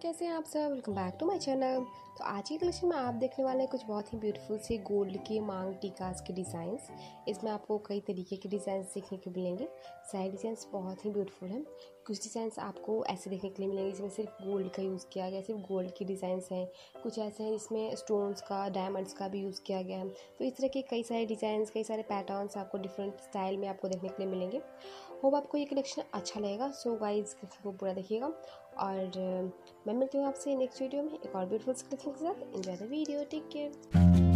कैसे हैं आप सब। Welcome back to my channel. तो आज की कलेक्शन में आप देखने वाले हैं कुछ बहुत ही ब्यूटीफुल से गोल्ड के मांग टीकास के डिज़ाइंस। इसमें आपको कई तरीके के डिज़ाइंस देखने को मिलेंगे। सारे डिज़ाइंस बहुत ही ब्यूटीफुल हैं। कुछ डिज़ाइंस आपको ऐसे देखने के लिए मिलेंगे जिसमें सिर्फ गोल्ड का यूज़ किया गया, सिर्फ गोल्ड के डिज़ाइंस हैं। कुछ ऐसे हैं जिसमें स्टोन्स का, डायमंड्स का भी यूज़ किया गया है। तो इस तरह के कई सारे डिज़ाइंस, कई सारे पैटर्न्स आपको डिफरेंट स्टाइल में आपको देखने के लिए मिलेंगे। होप आपको ये कलेक्शन अच्छा लगेगा। सो गाइस को पूरा देखिएगा और मैं मिलती हूँ आपसे नेक्स्ट वीडियो में एक और ब्यूटीफुल कलेक्शन के साथ। Enjoy the video, take care.